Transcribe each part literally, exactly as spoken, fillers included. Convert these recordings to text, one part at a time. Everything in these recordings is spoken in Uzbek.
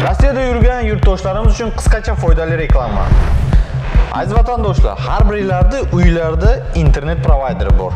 Rossiyada yurgan yurtdoshlarimiz uchun qisqacha foydali reklama. Aziz vatandoshlar, har birlarida uylarda internet provayderi bor.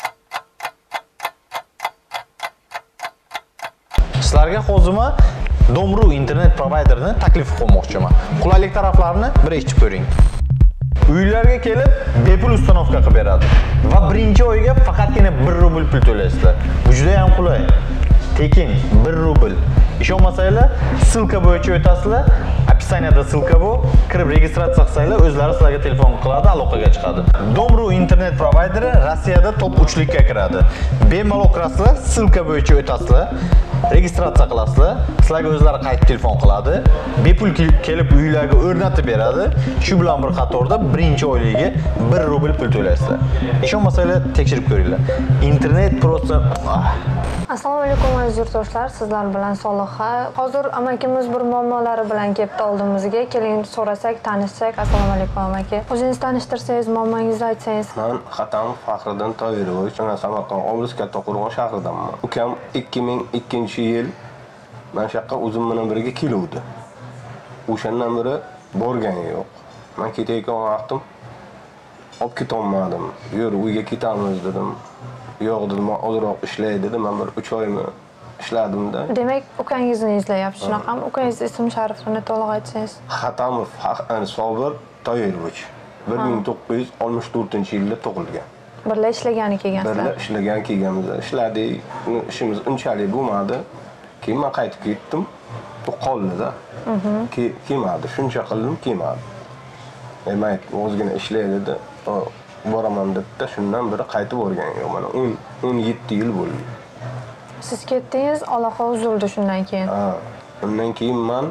Sizlarga hozirma Domru internet provayderini taklif qilmoqchiman. Qulaylik taraflarini bir eshitib ko'ring. Uylarga kelib, bepul ustanovka qilib beradi va birinchi oyga faqatgina bir rubl pul to'laysizlar. Bu juda ham qulay. Tekin bir rubl. Ishonmasanglar, silka bo'yicha o'tasizlar. Opisaniyada silka bor. Kirib registratsiya qilsanglar, o'zlari sizlarga telefon qiladi, aloqaga chiqadi. Domru internet provayderi Rossiyada top uch likka kiradi. Bemalol kirasizlar, silka bo'yicha o'tasizlar. Registratsiya qilasizlar, sizlarga o'zlari qaytib telefon qiladi, bepul kelib uylarga o'rnatib beradi. Shu bilan bir qatorda birinchi oyligiga bir rubl pul to'laysizlar. Ishonmasanglar, tekshirib ko'ringlar. Internet просто Assalomu alaykum aziz yurtdoshlar, sizlar bilan Soliha. Hozir amakimiz bir muammolari bilan kelibdi oldimizga. Keling so'rasak, tanishsak. Assalomu alaykum amaki. O'zingiz tanishtirsangiz, muammongizni aytsangiz. Men Xatamov Faxriddin Toyirovich, Samarqand oblasi Kattaqo'rg'on shahridanman. Ukam ikki ming ikkinchi yil men shu yoqqa o'zim bilan birga keluvdi. O'shandan beri borgani yo'q. Men ketayotgan vaqtim olib ketolmadim. Yur, uyga ketamiz dedim. Yo'q dedim, ozroq ishlay dedim. Men bir uch oymi ishladim-da. Demak, ukangizni izlayapsiz. Shunaqami? Ukangiz ism sharifini to'liq aytsangiz. Xatamov Sobir Toyirovich bir ming to'qqiz yuz oltmish to'rtinchi yilda tug'ilgan. Birga ishlagani kelgansizlar. Birga ishlagan kelganmiz. Ishladik, ishimiz unchalik bo'lmadi. Keyin men qaytib ketdim. Bu qoldi-da. Kelmadi, shuncha qildim, kelmadi. Demak, o'zgina ishlaydi dedi. Boraman debdi, shundan beri qaytib o'rgan yo'q. Mana o'n yetti yil bo'ldi. Siz ketdingiz, aloqa uzildi shundan keyin. Ha, undan keyin men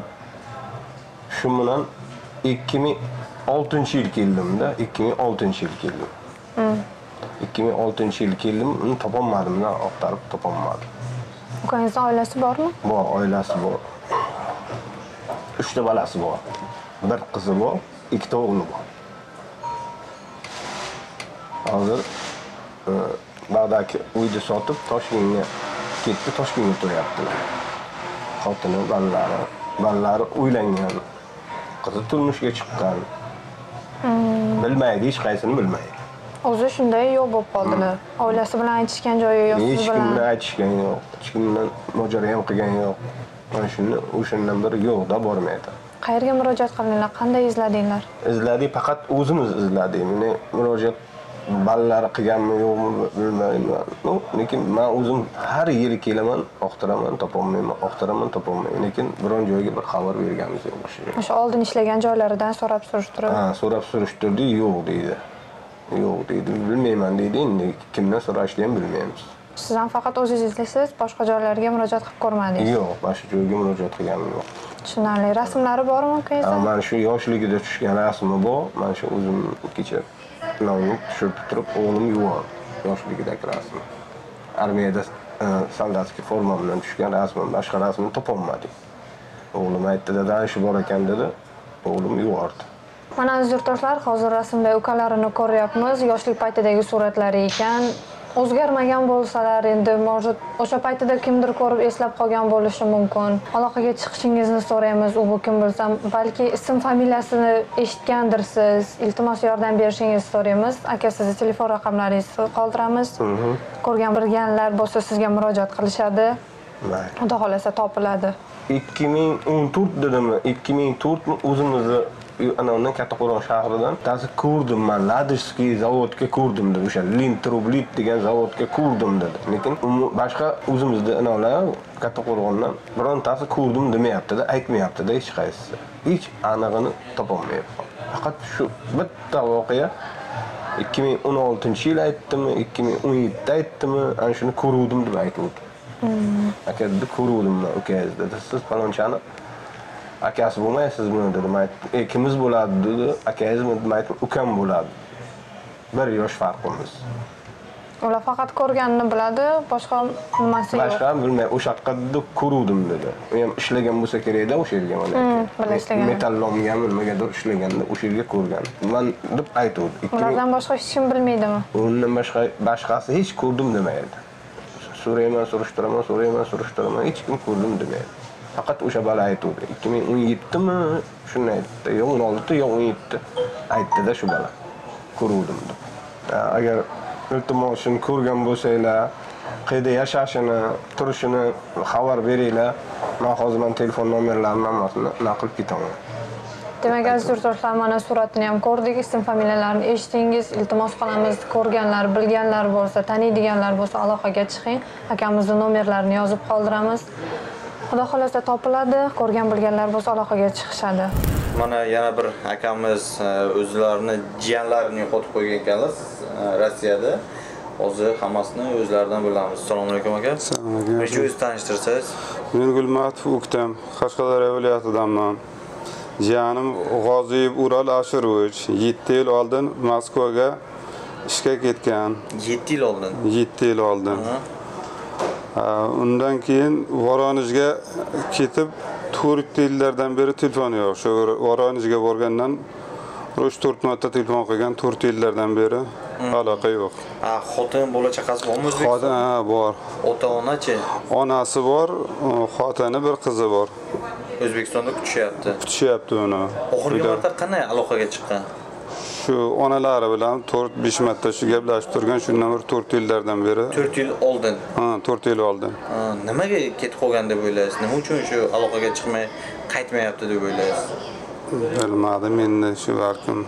shu bilan ikki ming oltinchi yil keldim-da, ikki ming oltinchi yil keldim. ikki ming oltinchi yil keldim, uni topolmadim-da, oqtarib topolmadim. Ukangizning oilasi bormi? Bor, oilasi bor. uchta balasi bor. Bir qizi bor, ikkita o'g'li bor. Hozir Bag'dagi uyni sotib Toshkentga ketdi, Toshkentga to'yaptilar. Xotini, bolalari, bolalari uylangan. Qizi turmushga chiqqan. Bilmaydi, hech qaysini bilmaydi. O'zi shunday yo'q bo'lib qoldilar. Oilasi bilan aytishgan joyi yo'q, siz bilan. Hech kim bilan aytishgan yo'q, hech kim bilan mojaro ham qilgan yo'q. Mana shuni o'shandan beri yo'q-da, bormaydi. Qayerga murojaat qildinglar? Qanday izladinglar? Izladik, faqat o'zimiz izladik. Meni murojaat ballalari qilganmi yo'qmi bilmayman. Lekin men o'zim har yili kelaman, oqtiraman, topolmayman, oqtiraman, topolmayman. Lekin biron joyga bir xabar berganmiz yo'q o'sha. O'sha oldin ishlagan joylaridan so'rab surishtirib. Ha, so'rab surishtirdi, yo'q deydi. Yo'q deydi, bilmayman deydi. Endi kimdan so'rashni ham bilmaymiz. Siz ham faqat o'zingiz izlaysiz, boshqa joylarga murojaat qilib ko'rmadingiz? Yo'q, boshqa joyga murojaat qilganim yo'q. Tushunarli. Rasmlari bormi ukangizda? Ha, mana shu yoshligida tushgan rasmi bor. Mana shu o'zim kecha nonni tushirib turib, o'g'lim yuvar yoshligidagi rasmi. Armiyada soldatskiy forma bilan tushgan rasmim, boshqa rasmini topolmadik. O'g'lim aytdi, "Dada, shu bor ekan" dedi. O'g'lim yuvardi. Mana aziz yurtdoshlar, hozir rasmda ukalarini ko'ryapmiz. Yoshlik paytidagi suratlari ekan. O'zgarmagan bo'lsalar, endi o'sha paytida kimdir ko'rib eslab qolgan bo'lishi mumkin. Aloqaga chiqishingizni so'raymiz. U bu kim bilsam, balki ism familiyasini eshitgandirsiz. Iltimos yordam berishingizni so'raymiz. Aka, sizning telefon raqamlaringizni qoldiramiz. Ko'rgan bilganlar bo'lsa sizga murojaat qilishadi. Xudo xolasa topiladi. ikki ming o'n to'rt dedimmi? ikki ming to'rt o'zimizni anavdan Kattaqo'rg'on shahridan ta'zi ko'rdim men. Ladishskiy zavodga ko'rdim dedi. O'sha Lintrublit degan zavodga ko'rdim dedi. Lekin boshqa o'zimizda anavlar Kattaqo'rg'ondan birontasi ko'rdim demayapti-da, aytmayapti-da hech qaysisi. Hech aniqini topolmayapman. Faqat shu bitta voqea ikki ming o'n oltinchi yil aytdimi, ikki ming o'n yetti aytdimi, ana shuni ko'ruvdim deb aytdi. Aka dedi, ko'ruvdim men ukangiz dedi. Siz falonchani akasi bo'lmaysizmi dedim. E, kimiz bo'ladi dedi. Akangizmi dedim, aytdim, ukam bo'ladi. Bir yosh farqimiz. Ular faqat ko'rganini biladi, boshqa nimasi yo'q. Boshqa bilmayman. O'sha yoqda ko'ruvdim dedi. U ham ishlagan bo'lsa kerak-da o'sha yerga mana. Metallomgami, nimagadir ishlaganda o'sha yerga ko'rgan. Men deb aytdi. Ulardan boshqa hech kim bilmaydimi? Undan boshqa boshqasi hech ko'rdim demaydi. So'rayman, surishtiraman, so'rayman, surishtiraman, hech kim ko'rdim demaydi. faqat o'sha bola aytdi. ikki ming o'n yetti mi? Shuni aytdi. Yo'q o'n olti, yo'q o'n yetti. Aytdi-da shu bola. Ko'ruvdim deb. Agar iltimos shuni ko'rgan bo'lsanglar, qayerda yashashini, turishini xabar beringlar. Men hozir men telefon nomerlarini hammasini naql ketaman. Demak, aziz yurtdoshlar, mana suratini ham ko'rdik, ism familiyalarini eshitdingiz. Iltimos qilamiz, ko'rganlar, bilganlar bo'lsa, taniydiganlar bo'lsa aloqaga chiqing. Akamizni nomerlarini yozib qoldiramiz. Xudo xolasa topiladi, ko'rgan bilganlar bo'lsa aloqaga chiqishadi. Mana yana bir akamiz o'zlarini jiyanlarini yo'qotib qo'ygan ekanlar Rossiyada. Hozir hammasini o'zlaridan bilamiz. Assalomu alaykum aka. Assalomu alaykum. O'zingiz o'zingiz tanishtirsangiz. Men Gulmatov Uktam, Qashqadaryo viloyatidanman. Jiyanim G'oziyev Ural Ashirovich yetti yil oldin Moskvaga ishga ketgan. yetti yil oldin. yetti yil oldin. Undan keyin Voronejga ketib to'rt yillardan beri telefon yo'q. Shu Voronejga borgandan uch to'rt marta telefon qilgan, to'rt yillardan beri aloqa yo'q. Ha, xotin bola chaqasi bormi O'zbekistonda? Xotin ha bor. Ota-onachi? Onasi bor, xotini bir qizi bor. O'zbekistonda kutishyapti. Kutishyapti uni. Oxirgi marta qanday aloqaga chiqqan? Shu onalari bilan to'rt besh marta shu gaplashib turgan, shundan bir to'rt yillardan beri. to'rt yil oldin. Ha, to'rt yil oldin. Ha, nimaga ketib qolgan deb o'ylaysiz? Nima uchun shu aloqaga chiqmay qaytmayapti deb o'ylaysiz? Bilmadim, endi shu balkim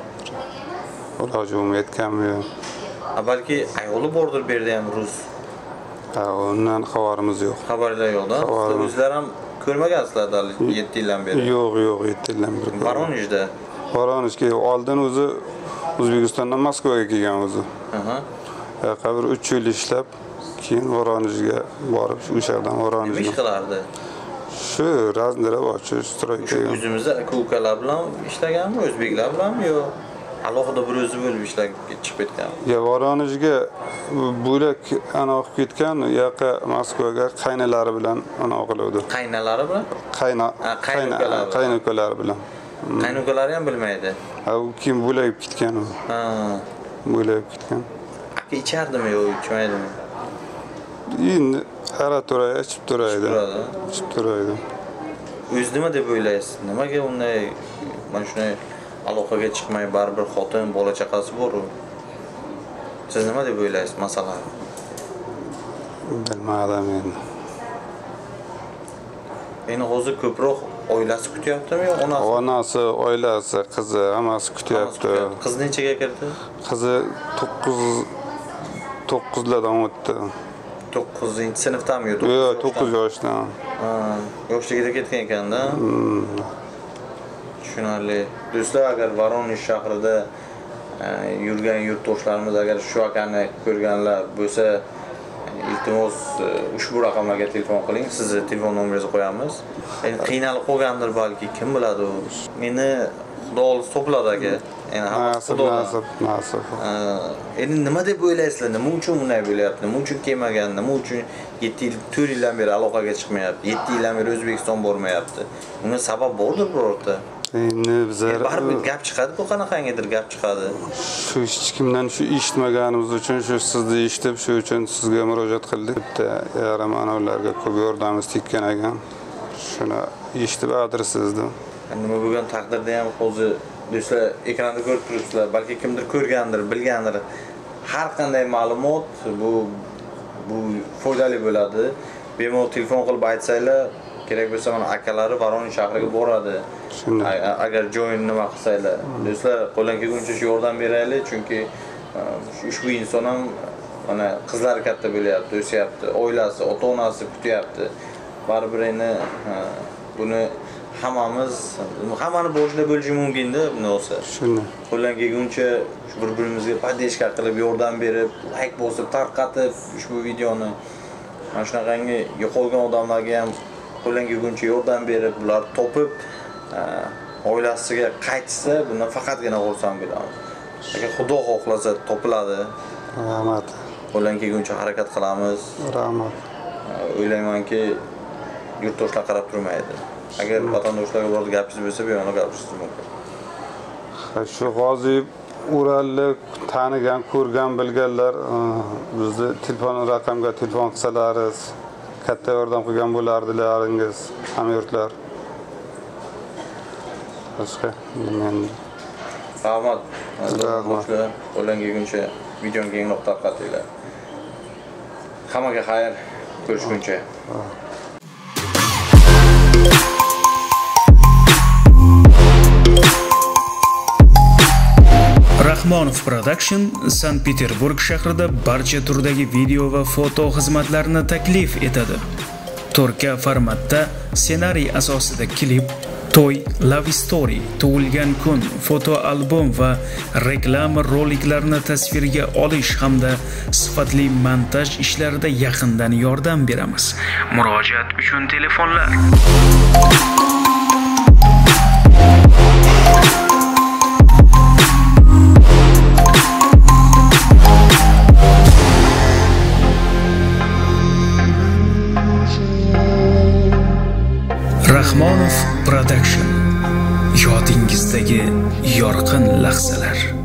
ilojim yetganmi? Ha, balki ayoli bordir bu yerda ham rus. Ha, undan xabarimiz yo'q. Xabarlar yo'q-da. O'zlar ham ko'rmagansizlar yetti yildan beri. Yo'q, yo'q, yetti yildan beri. Voronejda. Voronejga oldin o'zi O'zbekistondan Moskvaga kelgan o'zi. Aha. Qabr uch yil ishlab, keyin Voronejga borib, o'sha yerdan Voronejga. Nima ish qilardi? Shu raznira boshchi stroyka. O'zimizda aka-ukalar bilan ishlaganmi, o'zbeklar bilanmi yo alohida bir o'zi bo'lib ishlab chiqib ketgan? Ya Voronejga bo'lak anav ketgan, yoqqa Moskvaga qaynalari bilan anav qiluvdi. Qaynalari bilan? Qayna, qaynukalari. Qaynukalari bilan. Qaynukalari ham bilmaydi. Ha, u kim bo'lib ketgan u. Ha, bo'lib ketgan. Aka ichardimi yo ichmaydimi? Endi ara turadi, ichib turadi. Ichib turadi. O'zi nima deb o'ylaysiz? Nimaga unday mana shunday aloqaga chiqmay baribir xotin, bola chaqasi bor-ku? Siz nima deb o'ylaysiz masalan? Bilmadim endi. Endi hozir ko'proq oilasi kutyaptimi yo onasi? Onasi, oilasi, qizi hammasi kutyapti. Qiz nechaga kirdi? Qizi to'qqiz to'qqizlardan o'tdi. to'qqizinchi sinfdami yo? Yo'q, to'qqiz yoshdan. Ha, yoshligida ketgan ekanda. Tushunarli. Do'stlar, agar Voronej shahrida yurgan yurtdoshlarimiz agar shu akani ko'rganlar bo'lsa, iltimos ushbu raqamlarga telefon qiling. Sizni telefon nomeringizni qo'yamiz. Endi qiynalib qolgandir balki, kim biladi u. Meni Xudo o'zi to'pladi aka. Endi hammasi nasib, nasib. Endi nima deb o'ylaysizlar? Nima uchun bunday bo'lyapti? Nima uchun kelmagan? Nima uchun yetti yil, to'rt yildan beri aloqaga chiqmayapti? yetti yildan beri O'zbekiston bormayapti. Bunga sabab bordir birorta. Endi bizlar baribir gap chiqadi, bu qanaqangidir gap chiqadi. Shu hech kimdan shu eshitmaganimiz uchun shu sizni eshitib, shu uchun sizga murojaat qildik. Bitta yarim anavlarga ko'p yordamimiz tekkan ekan. Shuni eshitib adresingizni. Nima bo'lgan taqdirda ham hozir do'stlar ekranda ko'rib turibsizlar. Balki kimdir ko'rgandir, bilgandir. Har qanday ma'lumot bu bu foydali bo'ladi. Bemalol telefon qilib aytsanglar, kerak bo'lsa mana akalari Voronej shahriga boradi. Agar joyini nima qilsanglar. Do'stlar, qo'ldan kelguncha yordam beraylik, chunki ushbu inson ham mana qizlari katta bo'lyapti, o'syapti, oilasi, ota-onasi kutyapti. Baribir endi buni hammamiz, hammani boshida bo'lishi mumkin-da, buni olsa. Shuni. Qo'ldan kelguncha bir-birimizga podдержка qilib, yordam berib, like bosib, tarqatib ushbu videoni mana shunaqangi yo'qolgan odamlarga ham qo'ldan kelguncha yordam berib, ular topib, oilasiga qaytsa, bundan faqatgina xursand bo'lamiz. Agar Xudo xohlasa topiladi. Rahmat. Qo'ldan kelguncha harakat qilamiz. Rahmat. O'ylaymanki, yurtdoshlar qarab turmaydi. Agar vatandoshlarga biror gapingiz bo'lsa, bu yo'nda gapirishingiz mumkin. Shu G'oziyev Uralni tanigan, ko'rgan, bilganlar bizni telefon raqamga telefon qilsalaringiz, katta yordam qilgan bo'lardilaringiz, hamyurtlar. Boshqa men Rahmat. Rahmat. Qo'ldan kelguncha videoni kengroq tarqatinglar. Hammaga xayr, ko'rishguncha. Rahmonov Production Sankt-Peterburg shahrida barcha turdagi video va foto xizmatlarini taklif etadi. four K formatda ssenariy asosida klip, to'y, love story, tug'ilgan kun, foto albom va reklama roliklarini tasvirga olish hamda sifatli montaj ishlarida yaqindan yordam beramiz. Murojaat uchun telefonlar Rahmonov Production. Yodingizdagi yorqin lahzalar.